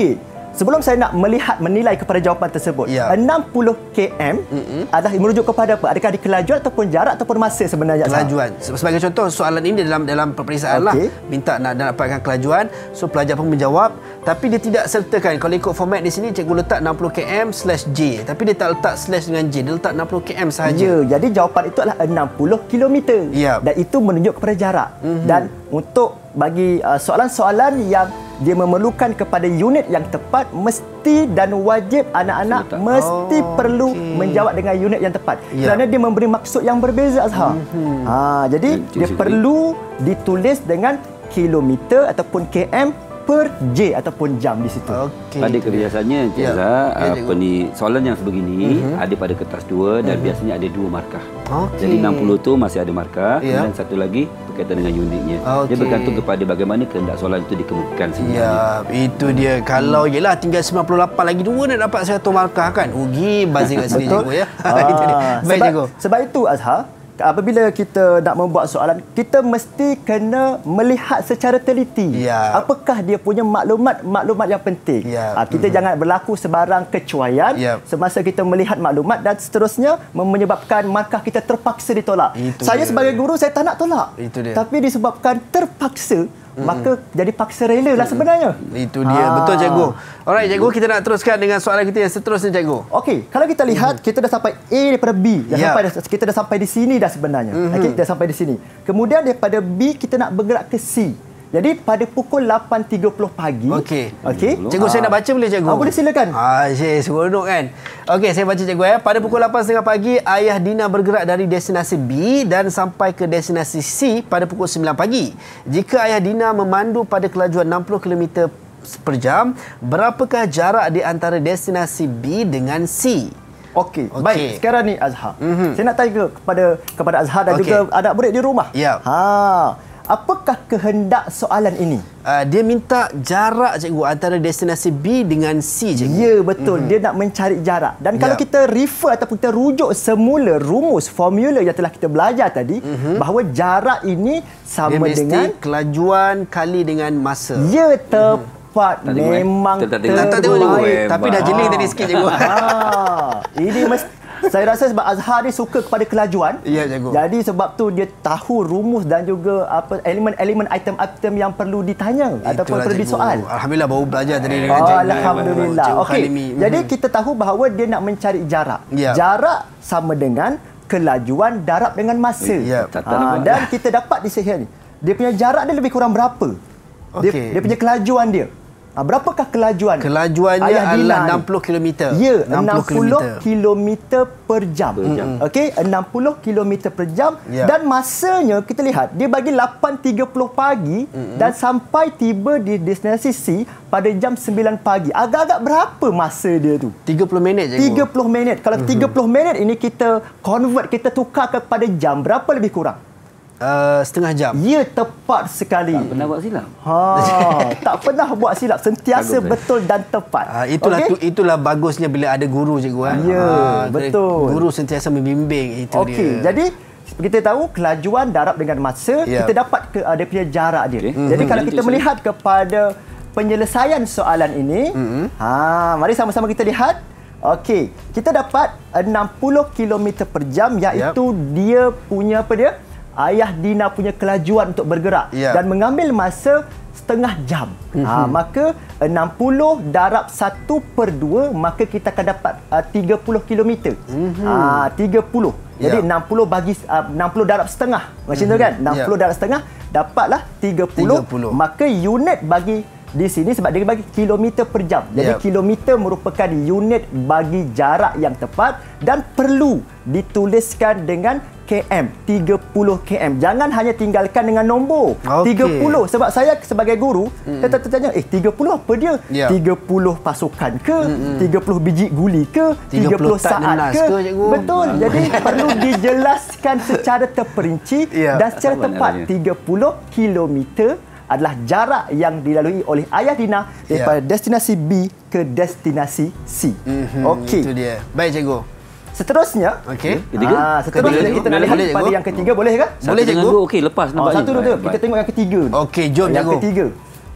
sebelum saya nak melihat menilai kepada jawapan tersebut, Ya. enam puluh kilometer mm-hmm. adalah merujuk kepada apa? Adakah di kelajuan ataupun jarak ataupun masa sebenarnya? Kelajuan. Sebagai contoh, soalan ini dalam dalam peperiksaan Okey. lah, minta nak, nak dapatkan kelajuan. So pelajar pun menjawab, tapi dia tidak sertakan. Kalau ikut format di sini, cikgu letak enam puluh kilometer slash J, tapi dia tak letak slash dengan J, dia letak enam puluh kilometer sahaja. Ya, jadi jawapan itu adalah enam puluh kilometer. Ya. Dan itu menunjuk kepada jarak. Mm-hmm. Dan untuk bagi uh, soalan-soalan yang dia memerlukan kepada unit yang tepat, mesti dan wajib anak-anak Betul. mesti Oh, perlu okey. menjawab dengan unit yang tepat. Ya. Kerana dia memberi maksud yang berbeza, Azhar. Mhm. Ha, jadi Hmm, dia cukup. perlu ditulis dengan kilometer ataupun km per J ataupun jam di situ. Okey. Pada kebiasaannya Encik Ya. Azhar, Ya, apa cikgu. ni, soalan yang sebegini Mhm. ada pada kertas dua dan biasanya ada dua markah. Okey. Jadi enam puluh tu masih ada markah, Ya. kemudian satu lagi berkaitan dengan unitnya. Okey. Dia bergantung kepada bagaimana kehendak soalan itu dikemukakan sebenarnya. Ya, itu dia. Kalau ialah tinggal sembilan puluh lapan lagi dua nak dapat seratus markah kan. Rugi bazir kat sini cikgu ya. Itu dia. Ah, Baik sebab, cikgu. sebab itu Azhar, apabila kita nak membuat soalan, kita mesti kena melihat secara teliti. Ya. Apakah dia punya maklumat-maklumat yang penting. Ya. Ah, kita mm-hmm. jangan berlaku sebarang kecuaian Ya. semasa kita melihat maklumat dan seterusnya menyebabkan markah kita terpaksa ditolak. Itu saya dia. sebagai guru, saya tak nak tolak. Itu dia. Tapi disebabkan terpaksa, maka jadi paksa rela lah sebenarnya. Itu dia. Ah. Betul cikgu. Alright cikgu, kita nak teruskan dengan soalan kita yang seterusnya cikgu. Okey, kalau kita lihat, kita dah sampai A daripada B. Dah Ya. sampai, kita dah sampai di sini dah sebenarnya. Mhm. Okey, dah sampai di sini. Kemudian daripada B, kita nak bergerak ke C. Jadi pada pukul lapan tiga puluh pagi. Okey. Okey. Cikgu, saya nak baca boleh cikgu? Ah, boleh, silakan. Ah, saya seronok kan. Okey, saya baca cikgu ya. Pada pukul lapan tiga puluh pagi, ayah Dina bergerak dari destinasi B dan sampai ke destinasi C pada pukul sembilan pagi. Jika ayah Dina memandu pada kelajuan enam puluh kilometer per jam, berapakah jarak di antara destinasi B dengan C? Okey. Okey. Baik, sekarang ni Azhar. Mhm. Saya nak tanya kepada kepada Azhar dan Okey. juga anak murid di rumah. Ya. Ha. Apakah kehendak soalan ini? Uh, dia minta jarak cikgu antara destinasi B dengan C cikgu. Ya, betul. Mm-hmm. Dia nak mencari jarak. Dan kalau Ya. kita refer ataupun kita rujuk semula rumus formula yang telah kita belajar tadi, mm-hmm. bahawa jarak ini sama Dia mesti dengan kelajuan kali dengan masa. ya, tepat. Tak tengok, eh? Memang Tak- tak tengok. Tak, tak tengok cikgu. terbaik. Tapi dah jeling tadi sikit cikgu. Ah, ini mesti, saya rasa sebab Azhar ni suka kepada kelajuan. Ya, cikgu. Jadi sebab tu dia tahu rumus dan juga apa elemen-elemen item-item yang perlu ditanya ataupun Itulah, perlu cikgu. disoal. Alhamdulillah baru belajar tadi dengan Oh, cikgu. Alhamdulillah. Cikgu Okey. Khalimi. Jadi Mhm. kita tahu bahawa dia nak mencari jarak. Ya. Jarak sama dengan kelajuan darab dengan masa. Ya. Tak- tak Ah, nampak. dan kita dapat di sini. Dia punya jarak dia lebih kurang berapa? Dia, Okey. dia punya kelajuan dia. Ah, berapakah kelajuan? Kelajuannya Ayah Dina adalah ni? enam puluh kilometer. Ya, enam puluh kilometer per jam. Per jam. Okey, enam puluh kilometer per jam. Ya. Dan masanya kita lihat dia bagi lapan tiga puluh pagi mm-hmm. dan sampai tiba di destinasi C pada jam sembilan pagi. Agak-agak berapa masa dia tu? tiga puluh minit cikgu. tiga puluh minit. Kalau Mhm. tiga puluh minit ini kita convert, kita tukar kepada jam, berapa lebih kurang? Uh, setengah jam. Ya, tepat sekali. Tak pernah buat silap. Ha, tak pernah buat silap, sentiasa Bagus, eh? betul dan tepat. Uh, itulah Okey? tu, itulah bagusnya bila ada guru cikgu kan. Ya, Ah, betul. Guru sentiasa membimbing itu Okey, dia. jadi kita tahu kelajuan darab dengan masa, Ya. kita dapat ke ada punya jarak dia. Okey. Jadi Mhm. kalau Lanjut, kita sila. melihat kepada penyelesaian soalan ini, Mhm. ha, mari sama-sama kita lihat. Okey, kita dapat enam puluh kilometer per jam, iaitu dia punya apa dia? Ayah Dina punya kelajuan untuk bergerak Ya. dan mengambil masa setengah jam. Mhm. Ha, maka enam puluh darab satu per dua, maka kita akan dapat uh, tiga puluh kilometer. Mhm. Ha, tiga puluh. Jadi Ya. enam puluh bagi uh, enam puluh darab setengah. Macam tu kan? enam puluh Ya. darab setengah dapatlah tiga puluh. tiga puluh. Maka unit bagi di sini sebab dia bagi kilometer per jam. Jadi Ya. kilometer merupakan unit bagi jarak yang tepat dan perlu dituliskan dengan km, tiga puluh kilometer. Jangan hanya tinggalkan dengan nombor. Okey. tiga puluh sebab saya sebagai guru, hmm. saya tertanya, eh tiga puluh apa dia? Ya. tiga puluh pasukan ke? Hmm. tiga puluh biji guli ke? tiga puluh tak saat nenas ke? ke, cikgu? Betul. Jadi perlu dijelaskan secara terperinci Ya. dan secara Sama tepat. namanya. tiga puluh kilometer adalah jarak yang dilalui oleh ayah Dina daripada Ya. destinasi B ke destinasi C. Mhm, Okey. Itu dia. Baik cikgu. Seterusnya, Okey. Ketiga? ah, seterusnya Ketiga, kita cikgu. nak lihat Boleh, pada cikgu? yang ketiga, boleh ke? Boleh, Satu dengan cikgu? dua, okey, lepas Oh, nampak satu ni. dulu, Baik, kita baik. tengok yang ketiga. Okey, jom Yang cikgu. ketiga.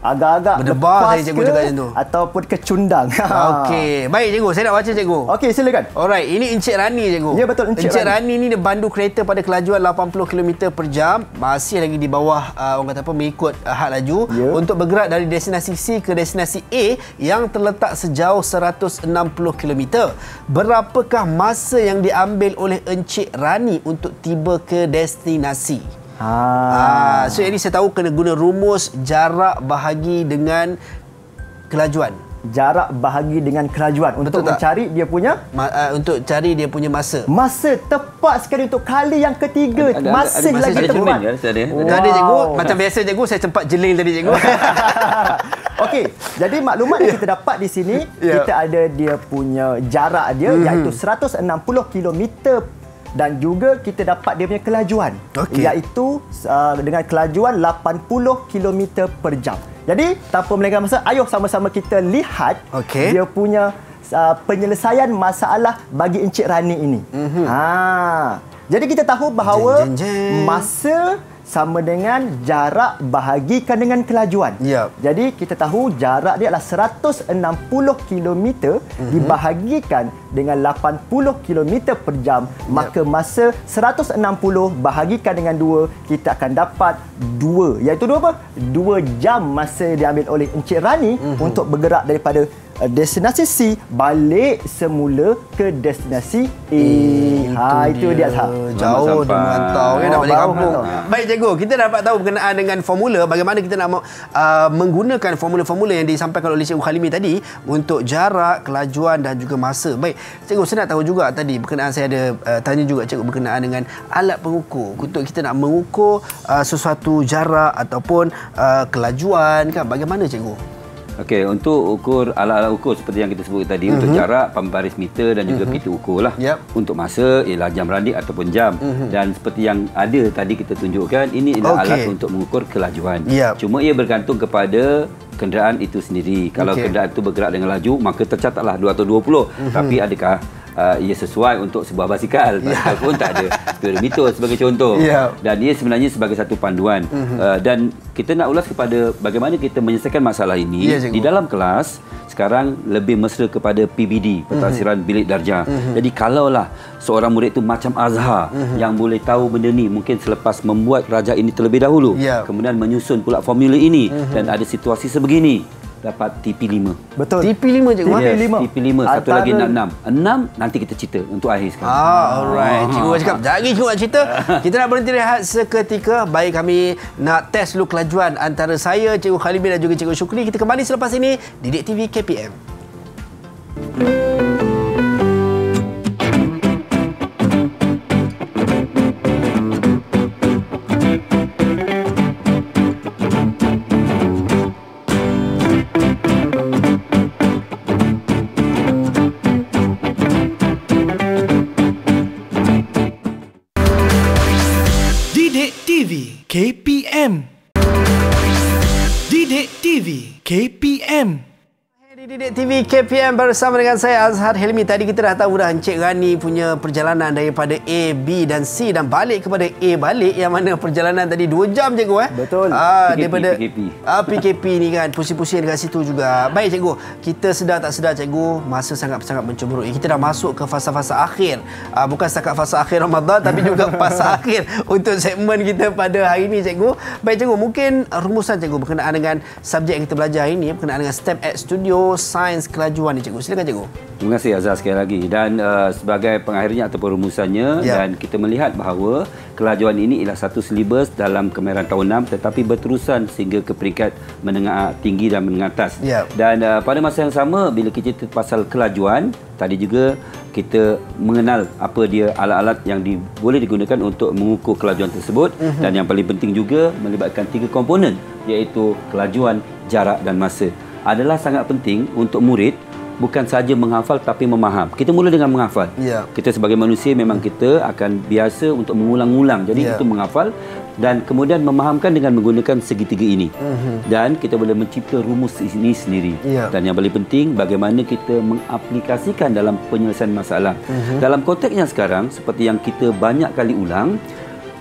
agak-agak berdebar lepas saya cikgu ke, cakap macam tu. ataupun kecundang. Okey, baik cikgu, saya nak baca cikgu. Okey, silakan. Alright, ini Encik Rani cikgu. Ya, betul, Encik Encik Rani. Rani ni dia pandu kereta pada kelajuan lapan puluh kilometer per jam, masih lagi di bawah uh, orang kata apa mengikut uh, had laju Ya. untuk bergerak dari destinasi C ke destinasi A yang terletak sejauh seratus enam puluh kilometer. Berapakah masa yang diambil oleh Encik Rani untuk tiba ke destinasi? Ha. Ah, so ini saya tahu kena guna rumus jarak bahagi dengan kelajuan. Jarak bahagi dengan kelajuan untuk tak? mencari dia punya Ma, uh, untuk cari dia punya masa. masa. Tepat sekali untuk kali yang ketiga. Ada- ada- Masih ada- lagi ada tepat. cermin ke? Ada- ada- Wow. Tadi cikgu, macam biasa cikgu, saya sempat jelil tadi cikgu. Okey, jadi maklumat yang kita dapat di sini, Ya. kita ada dia punya jarak dia Mhm. iaitu seratus enam puluh kilometer dan juga kita dapat dia punya kelajuan Okey. iaitu uh, dengan kelajuan lapan puluh kilometer per jam. Jadi tanpa melengahkan masa, ayo sama-sama kita lihat Okey. dia punya uh, penyelesaian masalah bagi Encik Rani ini. Mhm. Ha. Jadi kita tahu bahawa Jeng, jeng, jeng. masa sama dengan jarak bahagikan dengan kelajuan. Ya. Jadi kita tahu jarak dia adalah seratus enam puluh kilometer mm-hmm. dibahagikan dengan lapan puluh kilometer per jam, Ya. maka masa seratus enam puluh bahagikan dengan dua, kita akan dapat dua. Iaitu dua apa? dua jam masa diambil oleh Encik Rani mm-hmm. untuk bergerak daripada uh, destinasi C balik semula ke destinasi A. Ha, itu dia. dia Jauh Sampai. dia merantau kan nak Oh, balik baru kampung. merantau. Baik cikgu, kita dapat tahu berkenaan dengan formula bagaimana kita nak uh, menggunakan formula-formula yang disampaikan oleh Cikgu Khalimi tadi untuk jarak, kelajuan dan juga masa. Baik, cikgu saya nak tahu juga tadi berkenaan saya ada uh, tanya juga cikgu berkenaan dengan alat pengukur. Untuk kita nak mengukur uh, sesuatu jarak ataupun uh, kelajuan kan bagaimana cikgu? Okey, untuk ukur alat-alat ukur seperti yang kita sebut tadi, mm-hmm. untuk jarak pembaris meter dan juga mm-hmm. pita ukur lah. Yep. Untuk masa ialah jam randik ataupun jam. Mm-hmm. Dan seperti yang ada tadi kita tunjukkan, ini adalah Okey. alat untuk mengukur kelajuan. Yep. Cuma ia bergantung kepada kenderaan itu sendiri. Kalau Okey. kenderaan itu bergerak dengan laju, maka tercatatlah dua ratus dua puluh. Mm-hmm. Tapi adakah Uh, ia sesuai untuk sebuah basikal yeah. ataupun tak ada speedometer sebagai contoh. Yeah. Dan ia sebenarnya sebagai satu panduan. Mm-hmm. uh, dan kita nak ulas kepada bagaimana kita menyelesaikan masalah ini. Yeah, di dalam kelas sekarang lebih mesra kepada P B D, pentadsiran mm-hmm. bilik darjah. Mm-hmm. Jadi kalaulah seorang murid itu macam Azhar mm-hmm. yang boleh tahu benda ni mungkin selepas membuat rajah ini terlebih dahulu, Yeah. kemudian menyusun pula formula ini mm-hmm. dan ada situasi sebegini, dapat T P lima. Betul. T P lima cikgu. Yes, lima. T P lima. Satu Antara- lagi nak enam. enam nanti kita cerita untuk akhir sekarang. Ah, alright. Cikgu cakap, jangan cikgu nak cerita. Kita nak berhenti rehat seketika. Baik, kami nak test dulu kelajuan antara saya, Cikgu Khalimi dan juga Cikgu Syukri. Kita kembali selepas ini di Didik T V K P M. Didik T V K P M. Didik T V K P M. Di Didik T V K P M bersama dengan saya Azhar Hilmi. Tadi kita dah tahu dah Encik Rani punya perjalanan daripada A, B dan C dan balik kepada A balik, yang mana perjalanan tadi dua jam cikgu eh. Betul. Ah, P K P, daripada P K P. Ah, P K P ni kan pusing-pusing dekat situ juga. Baik cikgu, kita sedar tak sedar cikgu, masa sangat-sangat mencemburuk. Kita dah masuk ke fasa-fasa akhir. Ah, bukan setakat fasa akhir Ramadan tapi juga fasa akhir untuk segmen kita pada hari ini cikgu. Baik cikgu, mungkin rumusan cikgu berkenaan dengan subjek yang kita belajar hari ini berkenaan dengan STEM Ed Studio Sains Kelajuan ni cikgu. Silakan cikgu. Terima kasih Azhar sekali lagi. Dan uh, sebagai pengakhirnya ataupun rumusannya, Ya. dan kita melihat bahawa kelajuan ini ialah satu silibus dalam kemahiran tahun enam tetapi berterusan sehingga ke peringkat menengah tinggi dan menengah atas. Ya. Dan uh, pada masa yang sama bila kita cerita pasal kelajuan, tadi juga kita mengenal apa dia alat-alat yang di, boleh digunakan untuk mengukur kelajuan tersebut. Uh-huh. Dan yang paling penting juga melibatkan tiga komponen, iaitu kelajuan, jarak dan masa. Adalah sangat penting untuk murid bukan sahaja menghafal tapi memaham. Kita mula dengan menghafal. Ya. Kita sebagai manusia memang kita akan biasa untuk mengulang-ulang. Jadi Ya. kita menghafal dan kemudian memahamkan dengan menggunakan segitiga ini. Uh-huh. Dan kita boleh mencipta rumus ini sendiri. Ya. Dan yang paling penting bagaimana kita mengaplikasikan dalam penyelesaian masalah. Uh-huh. Dalam konteks yang sekarang seperti yang kita banyak kali ulang,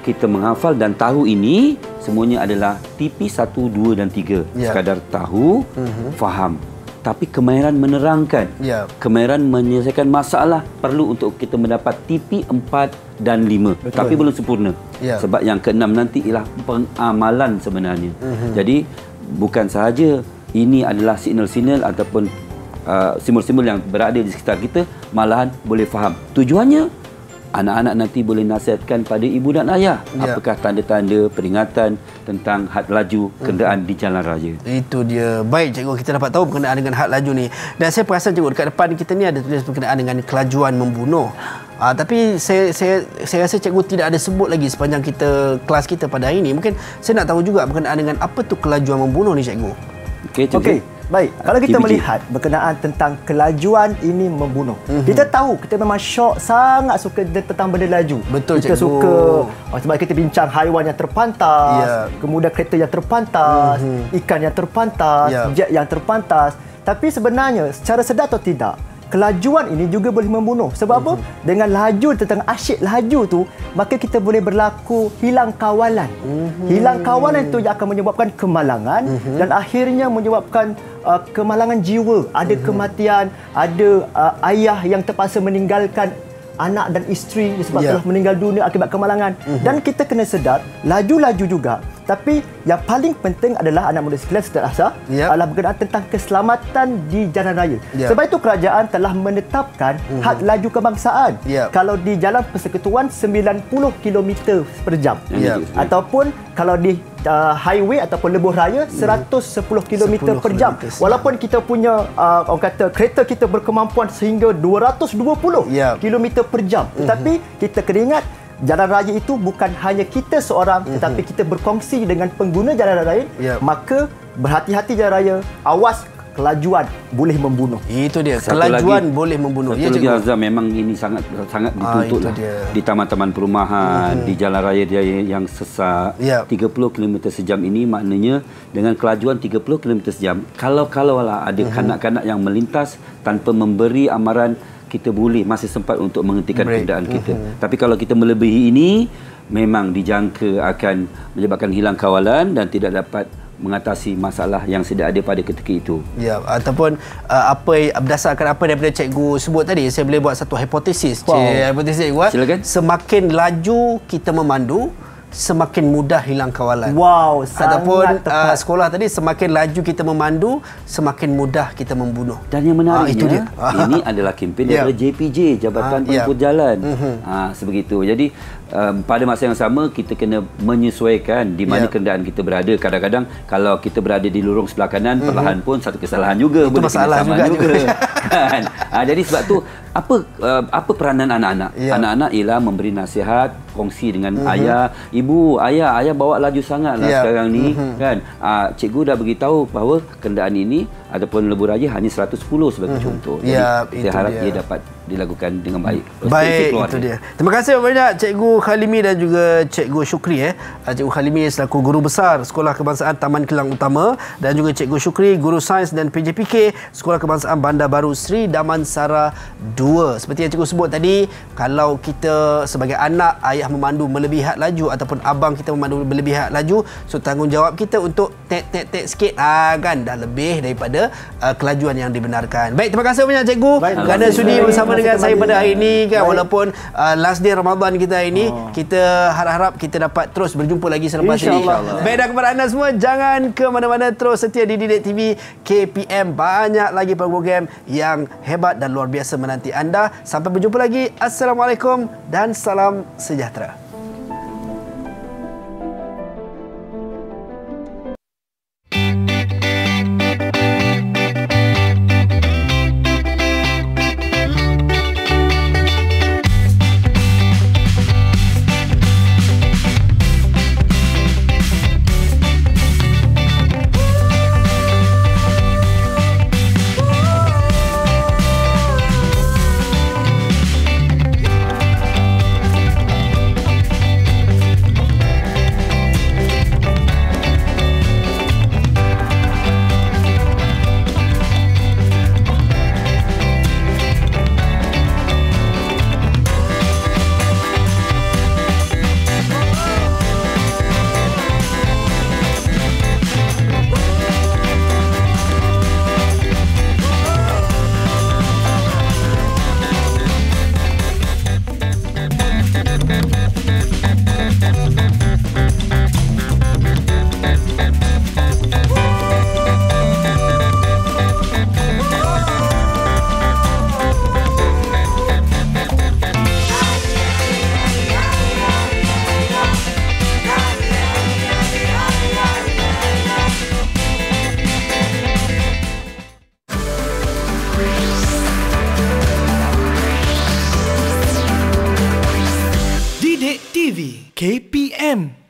kita menghafal dan tahu ini semuanya adalah T P satu, dua dan tiga. Ya. Sekadar tahu, uh-huh. faham. Tapi kemahiran menerangkan, ya. kemahiran menyelesaikan masalah perlu untuk kita mendapat T P empat dan lima. Betul. Tapi belum sempurna. Ya. Sebab yang keenam nanti ialah pengamalan sebenarnya. Uh-huh. Jadi bukan sahaja ini adalah signal-signal ataupun uh, simbol-simbol yang berada di sekitar kita, malahan boleh faham. Tujuannya anak-anak nanti boleh nasihatkan pada ibu dan ayah ya. apakah tanda-tanda peringatan tentang had laju kenderaan hmm. di jalan raya. Itu dia. Baik cikgu, kita dapat tahu berkenaan dengan had laju ni. Dan saya perasan cikgu dekat depan kita ni ada tulis berkenaan dengan kelajuan membunuh. Uh, tapi saya saya saya rasa cikgu tidak ada sebut lagi sepanjang kita kelas kita pada hari ini. Mungkin saya nak tahu juga berkenaan dengan apa tu kelajuan membunuh ni cikgu. Okey, cikgu. Okey. Baik, kalau kita T B J. melihat berkenaan tentang kelajuan ini membunuh. Mm-hmm. Kita tahu, kita memang syok, sangat suka tentang benda laju. Betul, kita cikgu. suka, sebab kita bincang haiwan yang terpantas, yeah. kemudian kereta yang terpantas, mm-hmm. ikan yang terpantas, yeah. jet yang terpantas. Tapi sebenarnya, secara sedar atau tidak, kelajuan ini juga boleh membunuh. Sebab mm-hmm. apa? Dengan laju tentang asyik laju tu, maka kita boleh berlaku hilang kawalan. Mm-hmm. Hilang kawalan itu yang akan menyebabkan kemalangan mm-hmm. dan akhirnya menyebabkan uh, kemalangan jiwa. Ada mm-hmm. kematian, ada uh, ayah yang terpaksa meninggalkan anak dan isteri disebabkan yeah. telah meninggal dunia akibat kemalangan. Mm-hmm. Dan kita kena sedar, laju-laju juga. Tapi yang paling penting adalah anak muda sekalian sedia rasa yep. adalah berkenaan tentang keselamatan di jalan raya. Yep. Sebab itu kerajaan telah menetapkan mm-hmm. had laju kebangsaan. Yep. Kalau di jalan persekutuan sembilan puluh kilometer per jam. Yep. Ataupun kalau di uh, highway ataupun lebuh raya mm-hmm. seratus sepuluh kilometer per jam. Walaupun kita punya uh, orang kata kereta kita berkemampuan sehingga dua ratus dua puluh yep. kilometer per jam. Mm-hmm. Tetapi kita kena ingat, jalan raya itu bukan hanya kita seorang, mm-hmm. tetapi kita berkongsi dengan pengguna jalan raya. Yep. Maka berhati-hati jalan raya, awas kelajuan boleh membunuh. Itu dia, satu kelajuan lagi, boleh membunuh. Satu ya, lagi Azam, memang ini sangat sangat dituntut ah, lah. Di taman-taman perumahan, mm-hmm. di jalan raya dia yang sesak, yep. tiga puluh kilometer sejam ini maknanya dengan kelajuan tiga puluh kilometer sejam. Kalau-kalau lah ada mm-hmm. kanak-kanak yang melintas tanpa memberi amaran, kita boleh masih sempat untuk menghentikan Break. kenderaan kita. Uh-huh. Tapi kalau kita melebihi ini, memang dijangka akan menyebabkan hilang kawalan dan tidak dapat mengatasi masalah yang sedia ada pada ketika itu. Ya, ataupun uh, apa berdasarkan apa daripada cikgu sebut tadi, saya boleh buat satu hipotesis. Wow. Cik, hipotesis cikgu. Silakan. Semakin laju kita memandu, semakin mudah hilang kawalan. Wow, ataupun uh, sekolah tadi, semakin laju kita memandu, semakin mudah kita membunuh. Dan yang menariknya, ah, itu dia. ini adalah kempen yeah. daripada J P J, Jabatan ah, Pengumpul yeah. Jalan. Mm-hmm. Ah, sebegitu. Jadi um, pada masa yang sama kita kena menyesuaikan di mana yeah. kenderaan kita berada. Kadang-kadang kalau kita berada di lorong sebelah kanan, mm-hmm. perlahan pun satu kesalahan juga. Itu boleh masalah juga. juga. kan? ah, jadi sebab tu apa uh, apa peranan anak-anak? Yeah. Anak-anak ialah memberi nasihat, kongsi dengan mm-hmm. ayah, ibu, ayah, ayah bawa laju sangatlah yeah. sekarang ni, mm-hmm. kan? Ah, cikgu dah beritahu bahawa kenderaan ini ataupun lebuh raya hanya seratus sepuluh sebagai mm-hmm. contoh. Jadi yeah, kita harap dia. dia dapat dilakukan dengan baik. Baik, itu dia. Terima kasih banyak Cikgu Khalimi dan juga Cikgu Syukri. Eh. Cikgu Khalimi selaku Guru Besar Sekolah Kebangsaan Taman Kelang Utama dan juga Cikgu Syukri Guru Sains dan P J P K Sekolah Kebangsaan Bandar Baru Sri Damansara dua. Seperti yang Cikgu sebut tadi, kalau kita sebagai anak, ayah memandu melebihi had laju ataupun abang kita memandu melebihi had laju, so tanggungjawab kita untuk tek-tek-tek sikit, ah, kan dah lebih daripada uh, kelajuan yang dibenarkan. Baik, terima kasih banyak Cikgu Baik, kerana sudi bersama dengan saya pada hari ini, kan. Baik. Walaupun uh, last day Ramadan kita ini, oh. kita harap-harap kita dapat terus berjumpa lagi selepas ini. Baik, dan kepada anda semua, jangan ke mana-mana, terus setia di Didik T V K P M. Banyak lagi program yang hebat dan luar biasa menanti anda. Sampai berjumpa lagi. Assalamualaikum dan salam sejahtera. V K P M.